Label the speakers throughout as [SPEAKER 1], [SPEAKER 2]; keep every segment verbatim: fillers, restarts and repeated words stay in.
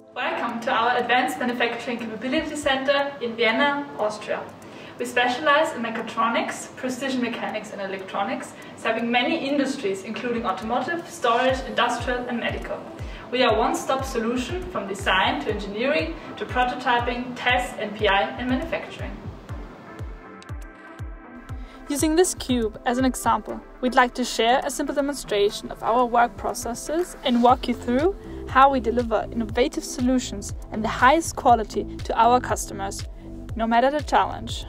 [SPEAKER 1] Welcome to our Advanced Manufacturing Capability Center in Vienna, Austria. We specialize in mechatronics, precision mechanics and electronics, serving many industries including automotive, storage, industrial and medical. We are a one-stop solution from design to engineering to prototyping, test, N P I and manufacturing. Using this cube as an example, we'd like to share a simple demonstration of our work processes and walk you through how we deliver innovative solutions and the highest quality to our customers, no matter the challenge.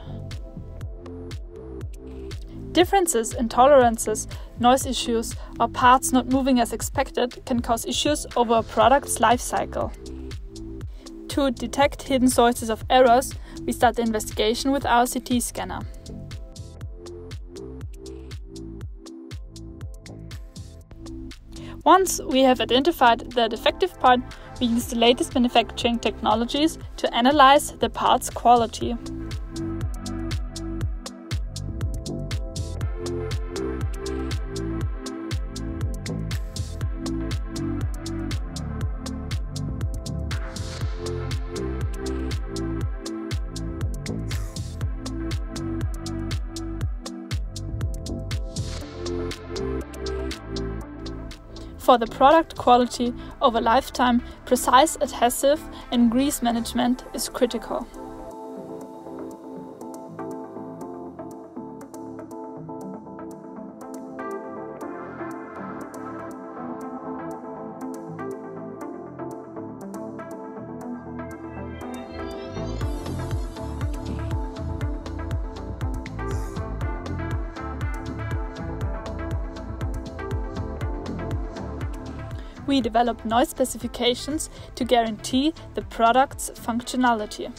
[SPEAKER 1] Differences in tolerances, noise issues, or parts not moving as expected can cause issues over a product's life cycle. To detect hidden sources of errors, we start the investigation with our C T scanner. Once we have identified the defective part, we use the latest manufacturing technologies to analyze the part's quality. For the product quality over lifetime, precise adhesive and grease management is critical. We develop noise specifications to guarantee the product's functionality.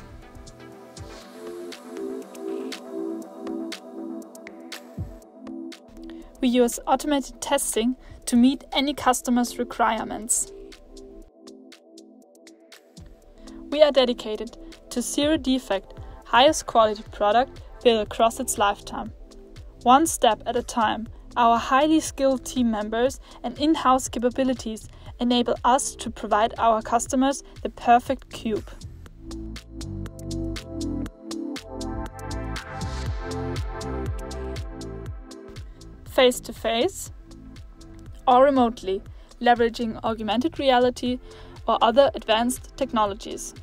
[SPEAKER 1] We use automated testing to meet any customer's requirements. We are dedicated to zero defect, highest quality product built across its lifetime. One step at a time, our highly skilled team members and in-house capabilities enable us to provide our customers the perfect cube. Face-to-face or remotely, leveraging augmented reality or other advanced technologies.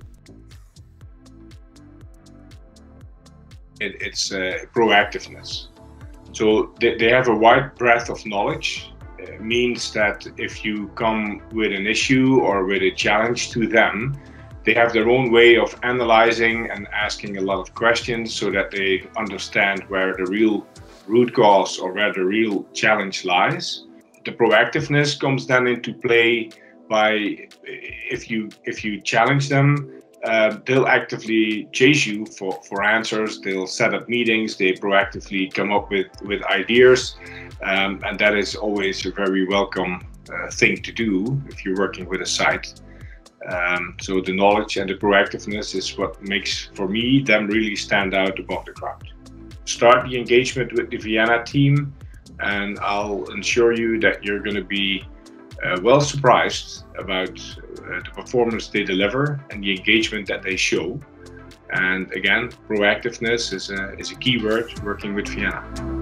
[SPEAKER 2] It, it's uh, proactiveness. So they, they have a wide breadth of knowledge. It means that if you come with an issue or with a challenge to them, they have their own way of analyzing and asking a lot of questions so that they understand where the real root cause or where the real challenge lies. The proactiveness comes then into play by if you if you challenge them, Uh, they'll actively chase you for, for answers, they'll set up meetings, they proactively come up with, with ideas, um, and that is always a very welcome uh, thing to do if you're working with a site. Um, so the knowledge and the proactiveness is what makes, for me, them really stand out above the crowd. Start the engagement with the Vienna team, and I'll assure you that you're going to be uh, well surprised about uh, the performance they deliver and the engagement that they show. And again, proactiveness is a, is a key word working with Vienna.